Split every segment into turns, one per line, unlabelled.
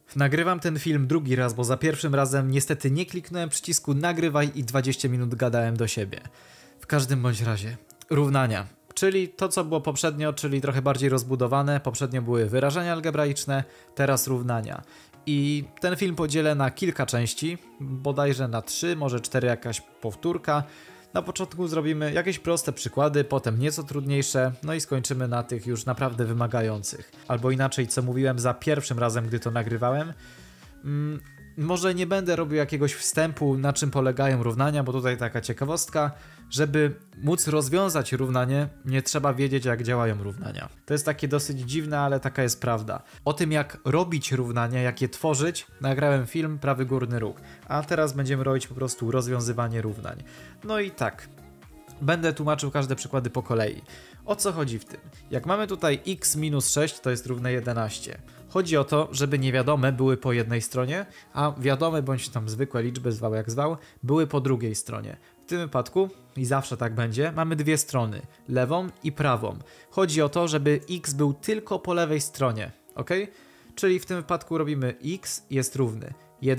Nagrywam ten film drugi raz, bo za pierwszym razem niestety nie kliknąłem przycisku nagrywaj i 20 minut gadałem do siebie. W każdym bądź razie, równania. Czyli to, co było poprzednio, czyli trochę bardziej rozbudowane. Poprzednio były wyrażenia algebraiczne, teraz równania. I ten film podzielę na kilka części, bodajże na 3, może 4 jakaś powtórka. Na początku zrobimy jakieś proste przykłady, potem nieco trudniejsze, no i skończymy na tych już naprawdę wymagających. Albo inaczej, co mówiłem za pierwszym razem, gdy to nagrywałem. Może nie będę robił jakiegoś wstępu, na czym polegają równania, bo tutaj taka ciekawostka, żeby móc rozwiązać równanie, nie trzeba wiedzieć, jak działają równania. To jest takie dosyć dziwne, ale taka jest prawda. O tym, jak robić równania, jak je tworzyć, nagrałem film Prawy Górny Róg, a teraz będziemy robić po prostu rozwiązywanie równań. No i tak, będę tłumaczył każde przykłady po kolei. O co chodzi w tym? Jak mamy tutaj x minus 6, to jest równe 11. Chodzi o to, żeby niewiadome były po jednej stronie, a wiadome bądź tam zwykłe liczby, zwał jak zwał, były po drugiej stronie. W tym wypadku, i zawsze tak będzie, mamy dwie strony, lewą i prawą. Chodzi o to, żeby x był tylko po lewej stronie, ok? Czyli w tym wypadku robimy x jest równy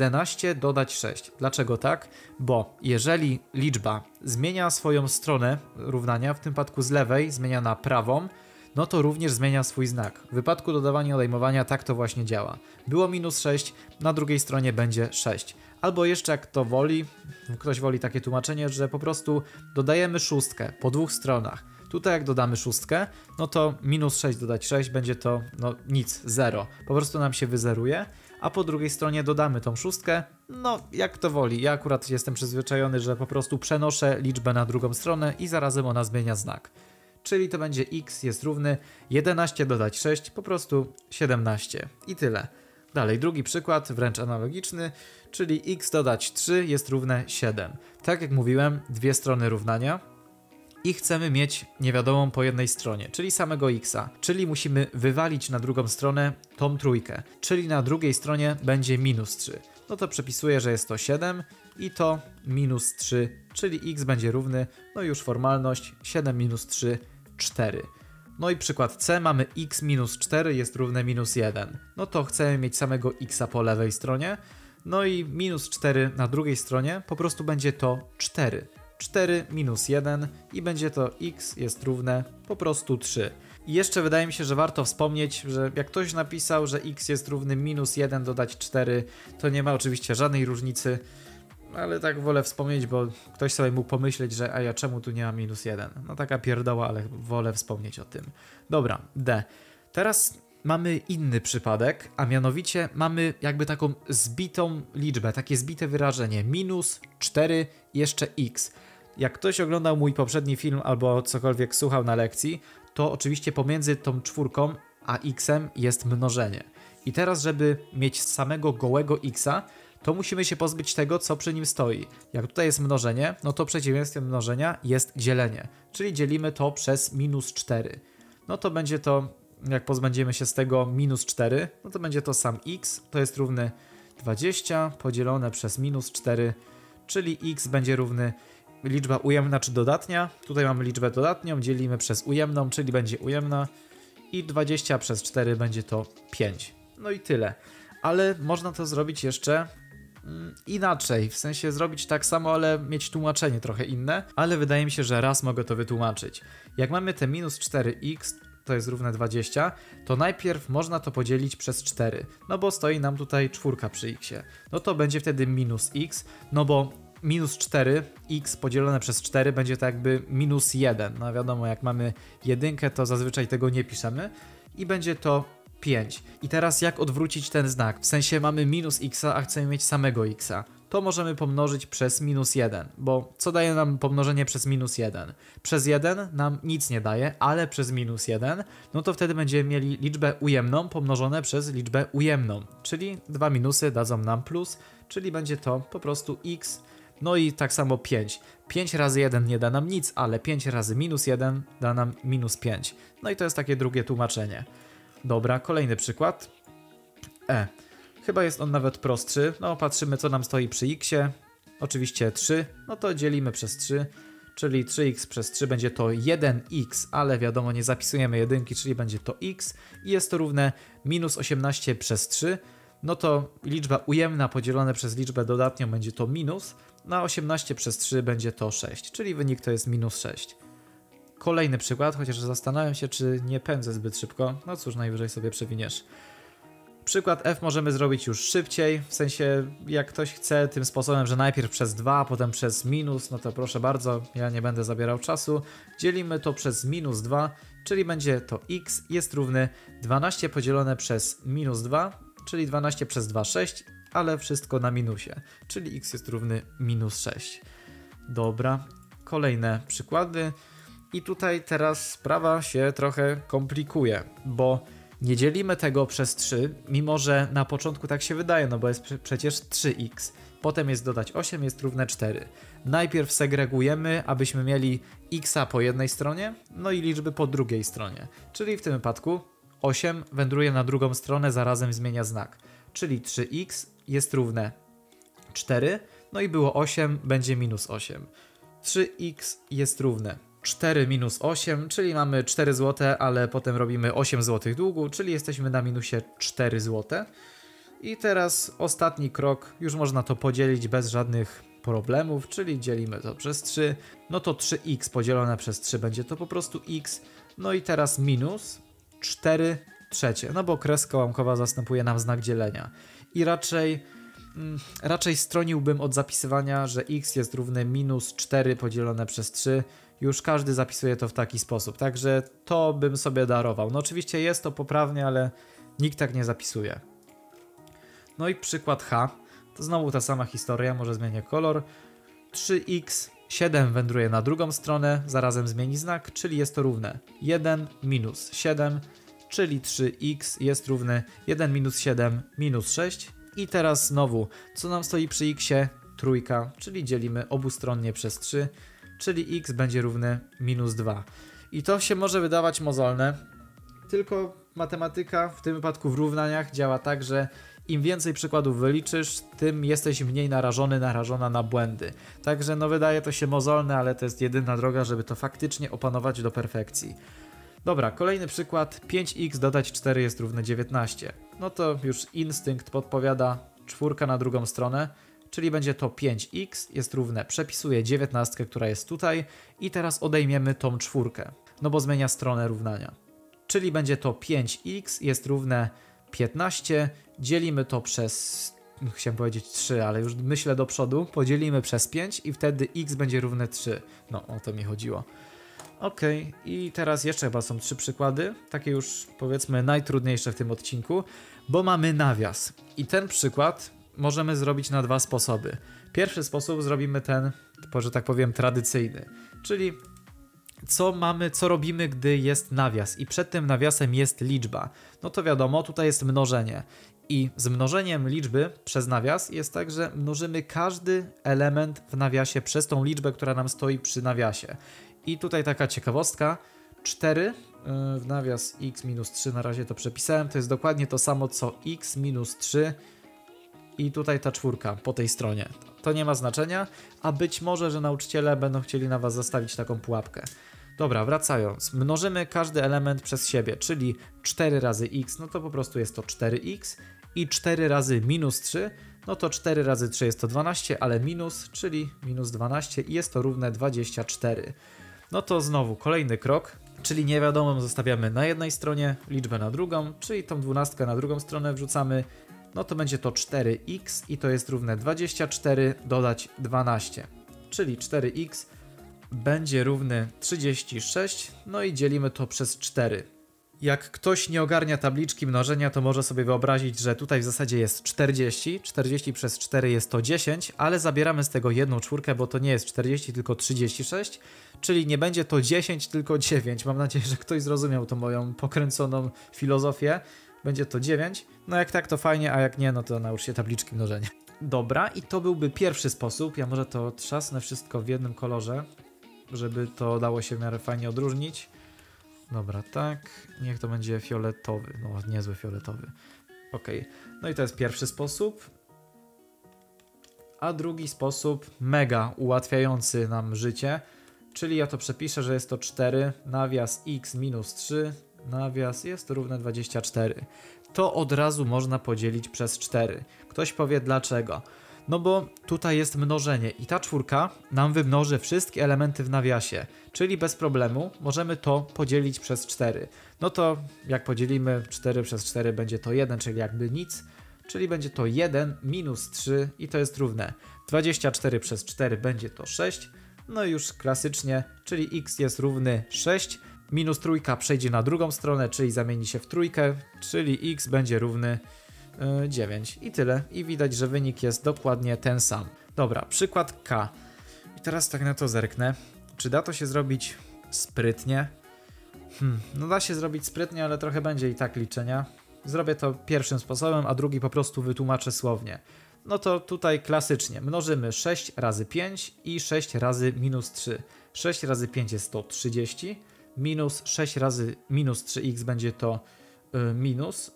11 dodać 6. Dlaczego tak? Bo jeżeli liczba zmienia swoją stronę równania, w tym wypadku z lewej zmienia na prawą, no to również zmienia swój znak. W wypadku dodawania i odejmowania tak to właśnie działa. Było minus 6, na drugiej stronie będzie 6. Albo jeszcze jak to woli, ktoś woli takie tłumaczenie, że po prostu dodajemy szóstkę po dwóch stronach. Tutaj jak dodamy szóstkę, no to minus 6 dodać 6 będzie to no nic, 0. Po prostu nam się wyzeruje, a po drugiej stronie dodamy tą szóstkę, no jak to woli. Ja akurat jestem przyzwyczajony, że po prostu przenoszę liczbę na drugą stronę i zarazem ona zmienia znak. Czyli to będzie x jest równy 11 dodać 6, po prostu 17. I tyle. Dalej, drugi przykład, wręcz analogiczny, czyli x dodać 3 jest równe 7. Tak jak mówiłem, dwie strony równania i chcemy mieć niewiadomą po jednej stronie, czyli samego xa. Czyli musimy wywalić na drugą stronę tą trójkę, czyli na drugiej stronie będzie minus 3. No to przepisuję, że jest to 7 i to minus 3, czyli x będzie równy, no już formalność, 7 minus 3, 4. No i przykład C, mamy x minus 4 jest równe minus 1. No to chcemy mieć samego xa po lewej stronie, no i minus 4 na drugiej stronie po prostu będzie to 4. 4 minus 1 i będzie to x jest równe po prostu 3. I jeszcze wydaje mi się, że warto wspomnieć, że jak ktoś napisał, że x jest równy minus 1 dodać 4, to nie ma oczywiście żadnej różnicy, ale tak wolę wspomnieć, bo ktoś sobie mógł pomyśleć, że a ja czemu tu nie ma minus 1? No taka pierdoła, ale wolę wspomnieć o tym. Dobra, D. Teraz mamy inny przypadek, a mianowicie mamy jakby taką zbitą liczbę, takie zbite wyrażenie. Minus 4 jeszcze x. Jak ktoś oglądał mój poprzedni film albo cokolwiek słuchał na lekcji, to oczywiście pomiędzy tą czwórką a xem jest mnożenie. I teraz, żeby mieć samego gołego xa, to musimy się pozbyć tego, co przy nim stoi. Jak tutaj jest mnożenie, no to przeciwieństwem mnożenia jest dzielenie, czyli dzielimy to przez minus 4. No to będzie to, jak pozbędziemy się z tego minus 4, no to będzie to sam x, to jest równy 20 podzielone przez minus 4, czyli x będzie równy liczba ujemna czy dodatnia. Tutaj mamy liczbę dodatnią, dzielimy przez ujemną, czyli będzie ujemna i 20 przez 4 będzie to 5. No i tyle. Ale można to zrobić jeszcze inaczej, w sensie zrobić tak samo, ale mieć tłumaczenie trochę inne, ale wydaje mi się, że raz mogę to wytłumaczyć. Jak mamy te minus 4x, to jest równe 20, to najpierw można to podzielić przez 4, no bo stoi nam tutaj czwórka przy xie. No to będzie wtedy minus x, no bo minus 4x podzielone przez 4 będzie to jakby minus 1. No wiadomo, jak mamy jedynkę, to zazwyczaj tego nie piszemy i będzie to 5. I teraz jak odwrócić ten znak? W sensie mamy minus x, a chcemy mieć samego x. To możemy pomnożyć przez minus 1, bo co daje nam pomnożenie przez minus 1? Przez 1 nam nic nie daje, ale przez minus 1, no to wtedy będziemy mieli liczbę ujemną pomnożone przez liczbę ujemną, czyli dwa minusy dadzą nam plus, czyli będzie to po prostu x. No i tak samo 5. 5 razy 1 nie da nam nic, ale 5 razy minus 1 da nam minus 5. No i to jest takie drugie tłumaczenie. Dobra, kolejny przykład. E. Chyba jest on nawet prostszy. No, patrzymy, co nam stoi przy xie. Oczywiście 3. No to dzielimy przez 3, czyli 3x przez 3 będzie to 1x, ale wiadomo, nie zapisujemy jedynki, czyli będzie to x. I jest to równe minus 18 przez 3. no to liczba ujemna podzielone przez liczbę dodatnią będzie to minus, a 18 przez 3 będzie to 6, czyli wynik to jest minus 6. Kolejny przykład, chociaż zastanawiam się, czy nie pędzę zbyt szybko, no cóż, najwyżej sobie przewiniesz. Przykład F możemy zrobić już szybciej, w sensie jak ktoś chce tym sposobem, że najpierw przez 2, a potem przez minus, no to proszę bardzo, ja nie będę zabierał czasu. Dzielimy to przez minus 2, czyli będzie to x jest równy 12 podzielone przez minus 2, czyli 12 przez 2, 6, ale wszystko na minusie, czyli x jest równy minus 6. Dobra, kolejne przykłady. I tutaj teraz sprawa się trochę komplikuje, bo nie dzielimy tego przez 3, mimo że na początku tak się wydaje, no bo jest przecież 3x. Potem jest dodać 8, jest równe 4. Najpierw segregujemy, abyśmy mieli x po jednej stronie, no i liczby po drugiej stronie. Czyli w tym wypadku 8 wędruje na drugą stronę, zarazem zmienia znak. Czyli 3x jest równe 4, no i było 8, będzie minus 8. 3x jest równe 4 minus 8, czyli mamy 4 zł, ale potem robimy 8 zł długu, czyli jesteśmy na minusie 4 zł. I teraz ostatni krok, już można to podzielić bez żadnych problemów, czyli dzielimy to przez 3, no to 3x podzielone przez 3 będzie to po prostu x, no i teraz minus 4 trzecie, no bo kreska ułamkowa zastępuje nam znak dzielenia. I raczej stroniłbym od zapisywania, że x jest równe minus 4 podzielone przez 3, już każdy zapisuje to w taki sposób, także to bym sobie darował. No oczywiście jest to poprawnie, ale nikt tak nie zapisuje. No i przykład H, to znowu ta sama historia, może zmienię kolor. 3x, 7 wędruje na drugą stronę, zarazem zmieni znak, czyli jest to równe 1 minus 7, czyli 3x jest równe 1 minus 7 minus 6. I teraz znowu, co nam stoi przy xie? Trójka, czyli dzielimy obustronnie przez 3, czyli x będzie równe minus 2. I to się może wydawać mozolne, tylko matematyka w tym wypadku w równaniach działa tak, że im więcej przykładów wyliczysz, tym jesteś mniej narażona na błędy. Także no wydaje to się mozolne, ale to jest jedyna droga, żeby to faktycznie opanować do perfekcji. Dobra, kolejny przykład. 5x dodać 4 jest równe 19. No to już instynkt podpowiada czwórka na drugą stronę, czyli będzie to 5x jest równe, przepisuję 19, która jest tutaj i teraz odejmiemy tą czwórkę, no bo zmienia stronę równania. Czyli będzie to 5x jest równe 15, dzielimy to przez, chciałem powiedzieć 3, ale już myślę do przodu, podzielimy przez 5 i wtedy x będzie równe 3. No, o to mi chodziło. Ok, i teraz jeszcze chyba są 3 przykłady, takie już powiedzmy najtrudniejsze w tym odcinku, bo mamy nawias. I ten przykład możemy zrobić na 2 sposoby. Pierwszy sposób zrobimy ten, że tak powiem, tradycyjny, czyli co robimy, gdy jest nawias i przed tym nawiasem jest liczba. No to wiadomo, tutaj jest mnożenie. I z mnożeniem liczby przez nawias jest tak, że mnożymy każdy element w nawiasie przez tą liczbę, która nam stoi przy nawiasie. I tutaj taka ciekawostka, 4 w nawias x minus 3, na razie to przepisałem, to jest dokładnie to samo co x minus 3 i tutaj ta czwórka po tej stronie. To nie ma znaczenia, a być może, że nauczyciele będą chcieli na was zastawić taką pułapkę. Dobra, wracając, mnożymy każdy element przez siebie, czyli 4 razy x, no to po prostu jest to 4x i 4 razy minus 3, no to 4 razy 3 jest to 12, ale minus, czyli minus 12 i jest to równe 24. No to znowu kolejny krok, czyli niewiadomą zostawiamy na jednej stronie, liczbę na drugą, czyli tą 12 na drugą stronę wrzucamy, no to będzie to 4x i to jest równe 24 dodać 12, czyli 4x będzie równy 36, no i dzielimy to przez 4. Jak ktoś nie ogarnia tabliczki mnożenia, to może sobie wyobrazić, że tutaj w zasadzie jest 40, 40 przez 4 jest to 10, ale zabieramy z tego jedną czwórkę, bo to nie jest 40, tylko 36, czyli nie będzie to 10, tylko 9. Mam nadzieję, że ktoś zrozumiał tą moją pokręconą filozofię. Będzie to 9, no jak tak to fajnie, a jak nie, no to naucz się tabliczki mnożenia. Dobra, i to byłby pierwszy sposób, ja może to trzasnę wszystko w jednym kolorze, żeby to dało się w miarę fajnie odróżnić. Dobra, tak, niech to będzie fioletowy, no niezły fioletowy. Ok, no i to jest pierwszy sposób. A drugi sposób, mega ułatwiający nam życie, czyli ja to przepiszę, że jest to 4, nawias x minus 3, nawias jest to równe 24. to od razu można podzielić przez 4. Ktoś powie dlaczego? No bo tutaj jest mnożenie i ta czwórka nam wymnoży wszystkie elementy w nawiasie, czyli bez problemu możemy to podzielić przez 4. No to jak podzielimy 4 przez 4 będzie to 1, czyli jakby nic, czyli będzie to 1 minus 3 i to jest równe 24 przez 4 będzie to 6, no i już klasycznie, czyli x jest równy 6, minus trójka przejdzie na drugą stronę, czyli zamieni się w trójkę, czyli x będzie równy 9 i tyle. I widać, że wynik jest dokładnie ten sam. Dobra, przykład K. I teraz tak na to zerknę. Czy da to się zrobić sprytnie? No da się zrobić sprytnie, ale trochę będzie i tak liczenia. Zrobię to pierwszym sposobem, a drugi po prostu wytłumaczę słownie. No to tutaj klasycznie mnożymy 6 razy 5 i 6 razy minus 3. 6 razy 5 jest to 30, minus 6 razy minus 3x będzie to minus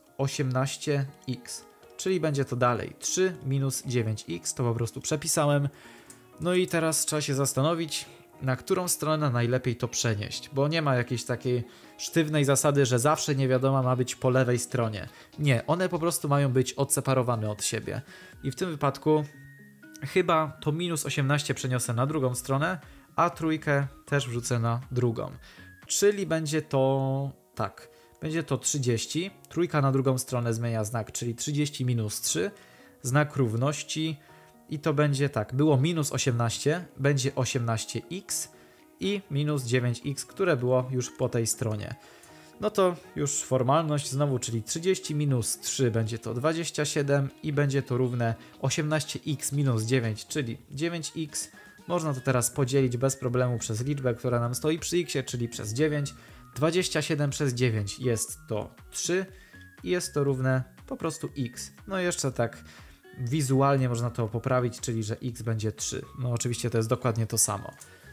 18x, czyli będzie to dalej 3 minus 9x, to po prostu przepisałem. No i teraz trzeba się zastanowić, na którą stronę najlepiej to przenieść, bo nie ma jakiejś takiej sztywnej zasady, że zawsze niewiadoma ma być po lewej stronie. Nie, one po prostu mają być odseparowane od siebie. I w tym wypadku chyba to minus 18 przeniosę na drugą stronę, a trójkę też wrzucę na drugą. Czyli będzie to tak, będzie to 30, trójka na drugą stronę zmienia znak, czyli 30 minus 3, znak równości i to będzie tak, było minus 18, będzie 18x i minus 9x, które było już po tej stronie. No to już formalność znowu, czyli 30 minus 3 będzie to 27 i będzie to równe 18x minus 9, czyli 9x. Można to teraz podzielić bez problemu przez liczbę, która nam stoi przy x, czyli przez 9. 27 przez 9 jest to 3 i jest to równe po prostu x. No i jeszcze tak wizualnie można to poprawić, czyli że x będzie 3. No oczywiście to jest dokładnie to samo.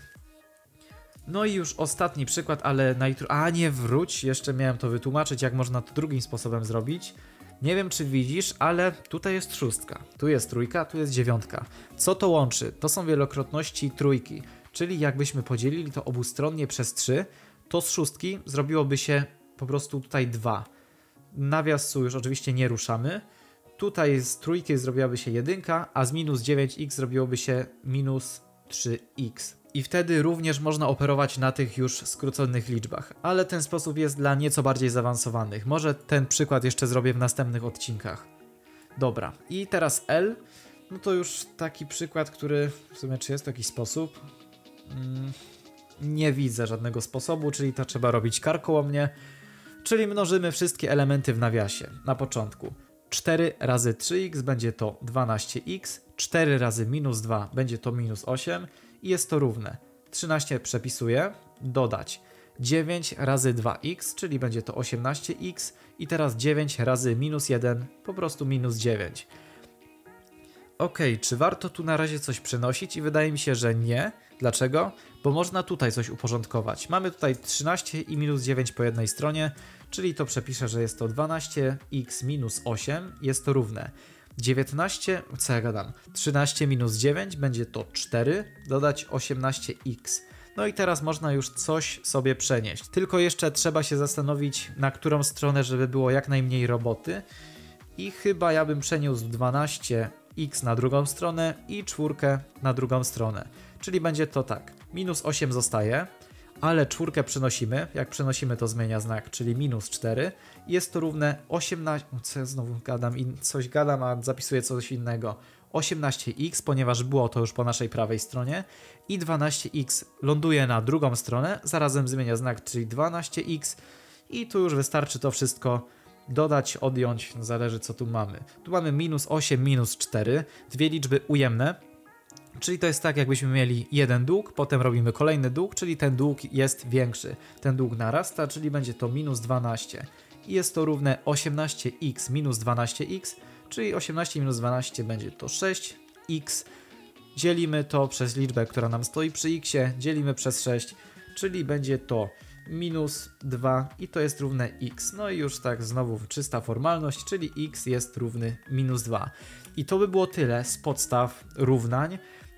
No i już ostatni przykład, ale nie wróć, jeszcze miałem to wytłumaczyć, jak można to drugim sposobem zrobić. Nie wiem, czy widzisz, ale tutaj jest szóstka, tu jest trójka, tu jest dziewiątka. Co to łączy? To są wielokrotności trójki, czyli jakbyśmy podzielili to obustronnie przez 3, to z szóstki zrobiłoby się po prostu tutaj 2. Nawiasu już oczywiście nie ruszamy. Tutaj z trójki zrobiłaby się 1, a z minus 9x zrobiłoby się minus 3x. I wtedy również można operować na tych już skróconych liczbach, ale ten sposób jest dla nieco bardziej zaawansowanych. Może ten przykład jeszcze zrobię w następnych odcinkach. Dobra, i teraz L, no to już taki przykład, który w sumie czy jest to jakiś sposób? Nie widzę żadnego sposobu, czyli to trzeba robić karkołomnie, czyli mnożymy wszystkie elementy w nawiasie na początku. 4 razy 3x będzie to 12x, 4 razy minus 2 będzie to minus 8 i jest to równe. 13 przepisuję, dodać 9 razy 2x, czyli będzie to 18x i teraz 9 razy minus 1, po prostu minus 9. Ok, czy warto tu na razie coś przenosić? I wydaje mi się, że nie. Dlaczego? Bo można tutaj coś uporządkować. Mamy tutaj 13 i minus 9 po jednej stronie, czyli to przepiszę, że jest to 12x minus 8, jest to równe 19, co ja gadam, 13 minus 9 będzie to 4, dodać 18x. No i teraz można już coś sobie przenieść. Tylko jeszcze trzeba się zastanowić, na którą stronę, żeby było jak najmniej roboty. I chyba ja bym przeniósł 12x na drugą stronę i 4 na drugą stronę. Czyli będzie to tak, minus 8 zostaje, ale 4 przenosimy, jak przenosimy to zmienia znak, czyli minus 4. Jest to równe 18, co ja znowu gadam i coś gadam, a zapisuję coś innego. 18x, ponieważ było to już po naszej prawej stronie i 12x ląduje na drugą stronę, zarazem zmienia znak, czyli 12x i tu już wystarczy to wszystko dodać, odjąć, zależy co tu mamy. Tu mamy minus 8, minus 4, dwie liczby ujemne, czyli to jest tak, jakbyśmy mieli jeden dług, potem robimy kolejny dług, czyli ten dług jest większy. Ten dług narasta, czyli będzie to minus 12 i jest to równe 18x minus 12x, czyli 18 minus 12 będzie to 6x. Dzielimy to przez liczbę, która nam stoi przy x, dzielimy przez 6, czyli będzie to minus 2 i to jest równe x. No i już tak znowu czysta formalność, czyli x jest równy minus 2. I to by było tyle z podstaw równań.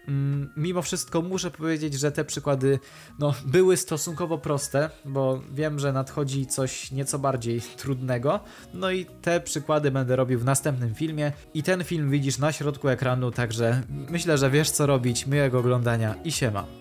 mimo wszystko muszę powiedzieć, że te przykłady no, były stosunkowo proste, bo wiem, że nadchodzi coś nieco bardziej trudnego, no i te przykłady będę robił w następnym filmie i ten film widzisz na środku ekranu, także myślę, że wiesz co robić, miłego oglądania i siema.